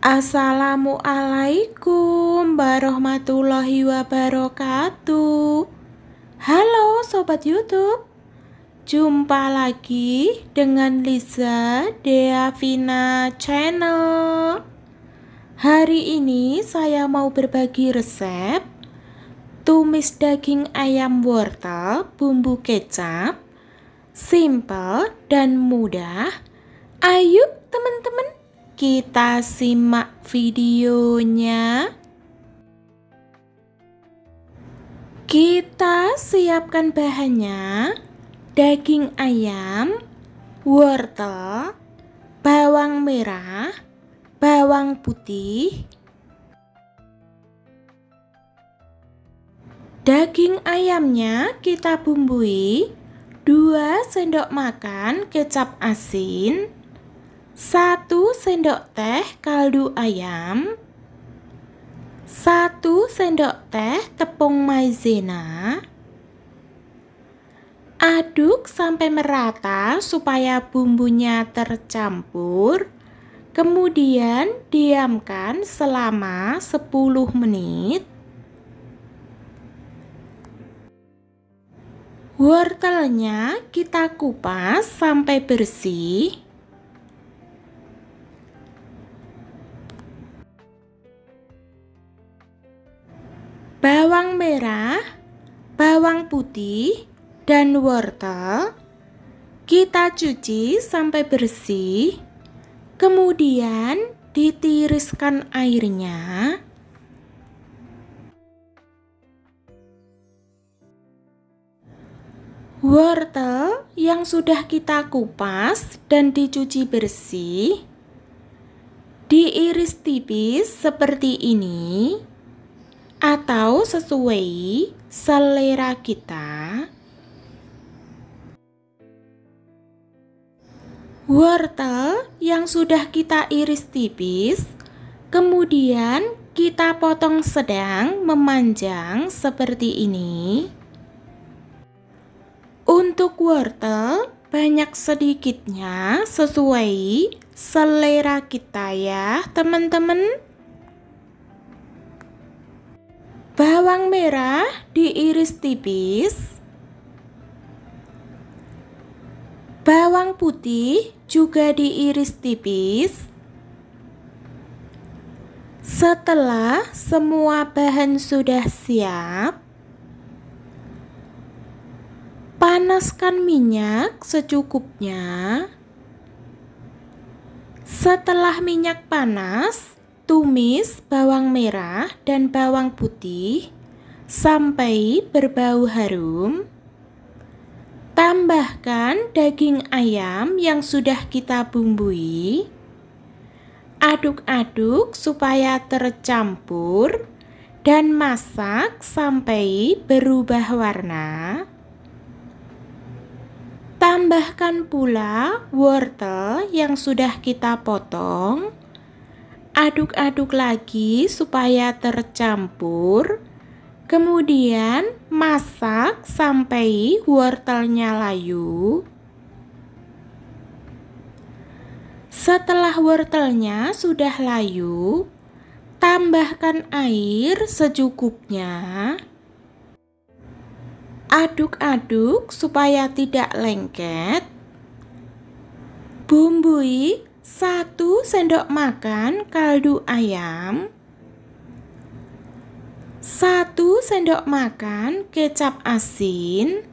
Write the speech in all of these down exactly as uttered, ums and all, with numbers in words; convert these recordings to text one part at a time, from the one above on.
Assalamualaikum warahmatullahi wabarakatuh. Halo Sobat YouTube, jumpa lagi dengan Liza Deavina Channel. Hari ini saya mau berbagi resep tumis daging ayam wortel bumbu kecap. Simple dan mudah. Ayo teman-teman, kita simak videonya. Kita siapkan bahannya: daging ayam, wortel, bawang merah, bawang putih. Daging ayamnya kita bumbui dua sendok makan kecap asin, satu sendok teh kaldu ayam, satu sendok teh tepung maizena. Aduk sampai merata supaya bumbunya tercampur. Kemudian diamkan selama sepuluh menit. Wortelnya kita kupas sampai bersih. Bawang merah, bawang putih, dan wortel kita cuci sampai bersih. Kemudian ditiriskan airnya. Wortel yang sudah kita kupas dan dicuci bersih diiris tipis seperti ini atau sesuai selera kita. Wortel yang sudah kita iris tipis kemudian kita potong sedang memanjang seperti ini. Untuk wortel banyak sedikitnya sesuai selera kita ya teman-teman. Bawang merah diiris tipis. Bawang putih juga diiris tipis. Setelah semua bahan sudah siap, panaskan minyak secukupnya. Setelah minyak panas, tumis bawang merah dan bawang putih sampai berbau harum. Tambahkan daging ayam yang sudah kita bumbui. Aduk-aduk supaya tercampur dan masak sampai berubah warna. Tambahkan pula wortel yang sudah kita potong. Aduk-aduk lagi supaya tercampur. Kemudian masak sampai wortelnya layu. Setelah wortelnya sudah layu, tambahkan air secukupnya. Aduk-aduk supaya tidak lengket. Bumbui satu sendok makan kaldu ayam, satu sendok makan kecap asin.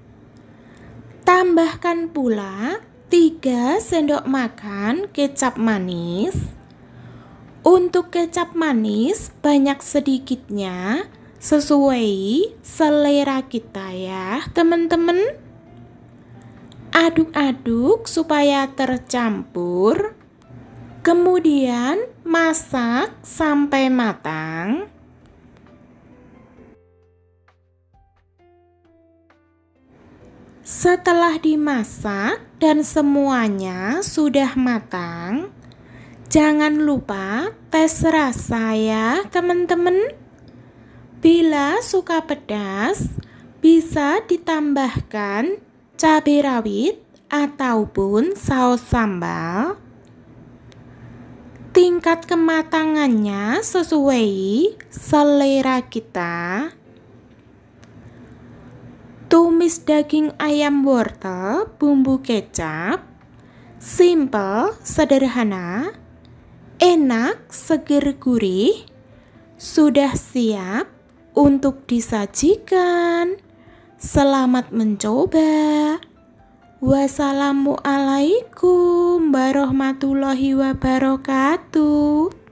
Tambahkan pula tiga sendok makan kecap manis. Untuk kecap manis banyak sedikitnya sesuai selera kita ya teman-teman. Aduk-aduk supaya tercampur. Kemudian masak sampai matang. Setelah dimasak dan semuanya sudah matang, jangan lupa tes rasa ya teman-teman. Bila suka pedas, bisa ditambahkan cabai rawit ataupun saus sambal. Tingkat kematangannya sesuai selera kita. Tumis daging ayam wortel bumbu kecap. Simple, sederhana, enak, seger gurih. Sudah siap untuk disajikan. Selamat mencoba. Wassalamualaikum warahmatullahi wabarakatuh.